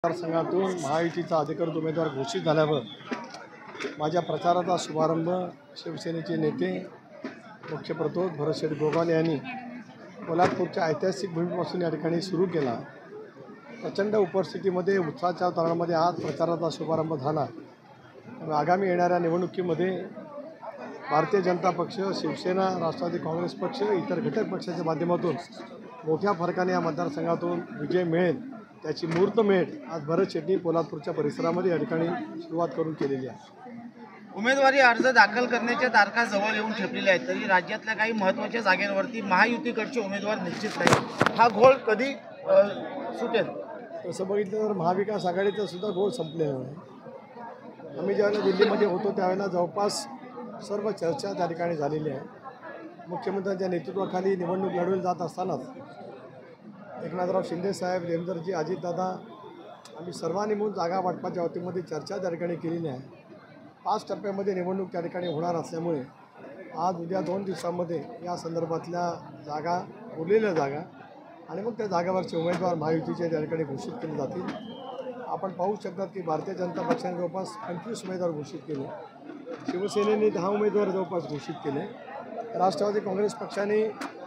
मतदारसंघातून महायुतीचा अधिकृत उमेदवार घोषित झाल्यावर माझ्या प्रचाराचा शुभारंभ शिवसेनेचे नेते मुख्य प्रतोद भरतशेठ गोगावले यांनी पोलादपूरच्या ऐतिहासिक भूमीपासून या ठिकाणी सुरू केला। प्रचंड उपस्थितीमध्ये उत्साहाच्या वातावरणामध्ये आज प्रचाराचा शुभारंभ झाला। आगामी येणाऱ्या निवडणुकीमध्ये भारतीय जनता पक्ष, शिवसेना, राष्ट्रवादी काँग्रेस पक्ष, इतर घटक पक्षाच्या माध्यमातून मोठ्या फरकाने या मतदारसंघातून विजय मिळेल त्याची मुहूर्तमेढ आज भरत शेट्टी पोलादपूरच्या परिसरामध्ये या ठिकाणी सुरुवात करून केलेली आहे। उमेदवारी अर्ज दाखल करण्याच्या तारखा जवळ येऊन ठेपलेल्या आहेत, तरी राज्यातल्या काही महत्त्वाच्या जागांवरती महायुतीकडचे उमेदवार निश्चित नाही। हा घोळ कधी सुटेल? तसं बघितलं तर महाविकास आघाडीचा सुद्धा घोळ संपलेला आहे। आम्ही ज्यावेळेला दिल्लीमध्ये होतो त्यावेळेला जवळपास सर्व चर्चा त्या ठिकाणी झालेली आहे। मुख्यमंत्र्यांच्या नेतृत्वाखाली निवडणूक लढवली जात असतानाच एकनाथराव शिंदे साहेब, देवेंद्रजी, अजितदादा आम्ही सर्वांनी मिळून जागा वाटपाच्या बाबतीमध्ये चर्चा त्या ठिकाणी केलेली आहे। 5 टप्प्यामध्ये निवडणूक त्या ठिकाणी होणार असल्यामुळे आज उद्या 2 दिवसांमध्ये या संदर्भातल्या जागा, उरलेल्या जागा आणि मग त्या जागावरचे उमेदवार महायुतीचे त्या ठिकाणी घोषित केले जातील। आपण पाहू शकतात की भारतीय जनता पक्षाने जवळपास 25 उमेदवार घोषित केले, शिवसेनेने 10 उमेदवार जवळपास घोषित केले, राष्ट्रवादी काँग्रेस पक्षाने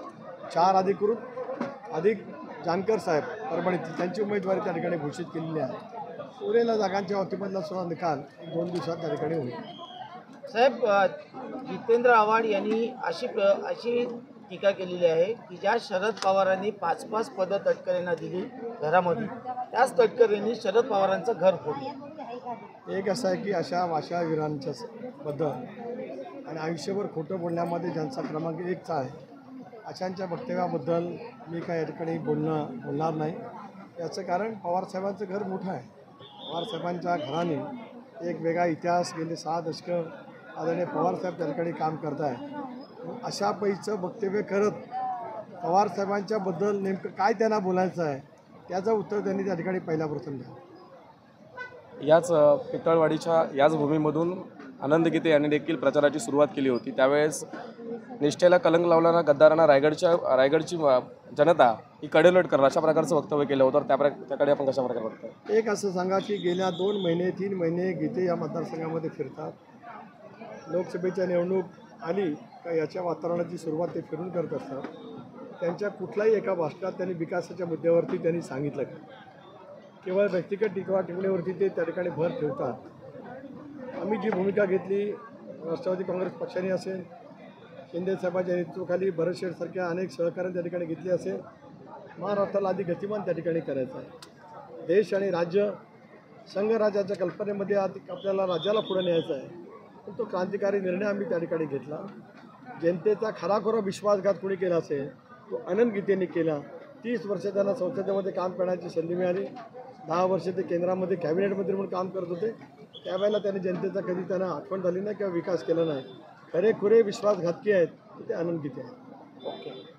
4 अधिकृत अधिक जानकर साहेब परभणी त्यांची उमेदवारी त्या ठिकाणी घोषित केलेली आहे। उरलेल्या जागांच्या बाबतीमधला सुद्धा निकाल 2 दिवसात त्या ठिकाणी होईल। साहेब, जितेंद्र आव्हाड यांनी अशी टीका केलेली आहे की ज्या शरद पवारांनी 5-5 पदं तटकरेंना दिली घरामध्ये, त्याच तटकरेंनी शरद पवारांचं घर फोडलं। एक असं आहे की अशा भाषावीरांच्या बद्दल आणि आयुष्यभर खोटं बोलण्यामध्ये ज्यांचा क्रमांक 1चा आहे अशांच्या वक्तव्याबद्दल मी काय या ठिकाणी बोलणार नाही। याचं कारण पवारसाहेबांचं घर मोठं आहे। पवारसाहेबांच्या घराने एक वेगळा इतिहास गेले 6 दशकं आदरणीय पवारसाहेब त्या ठिकाणी काम करत आहे। अशा पैचं वक्तव्य करत पवारसाहेबांच्याबद्दल नेमकं काय त्यांना बोलायचं आहे त्याचं उत्तर त्यांनी त्या ठिकाणी पहिल्या प्रथम द्या। याच पितळवाडीच्या याच भूमीमधून आनंद गीते यांनी देखील प्रचाराची सुरुवात केली होती। त्यावेळेस निष्ठेला कलंक लावणारा गद्दारांना रायगडची जनता ही कडेलोट करणार अशा प्रकारचं वक्तव्य केलं होतं। त्याकडे आपण कशा प्रकारे बघतो? एक असं सांगा की गेल्या 2 महिने 3 महिने गीते या मतदारसंघामध्ये फिरतात। लोकसभेच्या निवडणूक आली का याच्या वातावरणाची सुरुवात ते फिरून करत असतात। त्यांच्या कुठल्याही एका भाषणात त्यांनी विकासाच्या मुद्द्यावरती त्यांनी सांगितलं का? केवळ व्यक्तिगत टिकवण्यावरती ते त्या ठिकाणी भर ठेवतात। आम्ही जी भूमिका घेतली, राष्ट्रवादी काँग्रेस पक्षाने असेल, शिंदेसाहेबांच्या नेतृत्वाखाली भरतशेठसारख्या अनेक सहकार्याने त्या ठिकाणी घेतली असेल, महाराष्ट्राला अधिक गतिमान त्या ठिकाणी करायचं आहे। देश आणि राज्य संघराज्याच्या कल्पनेमध्ये आपल्याला राज्याला पुढे न्यायचं आहे। पण तो क्रांतिकारी निर्णय आम्ही त्या ठिकाणी घेतला। जनतेचा खराखोरा विश्वासघात कोणी केला असेल तो आनंद गीतेंनी केला। 30 वर्ष त्यांना संसदेमध्ये काम करण्याची संधी मिळाली। 10 वर्ष ते केंद्रामध्ये कॅबिनेटमध्ये म्हणून काम करत होते। त्यावेळेला त्यांनी जनतेचा कधी त्यांना आठवण झाली नाही किंवा विकास केला नाही। खरेखुरे विश्वासघातकी आहेत ते आनंद गीते आहेत। ओके.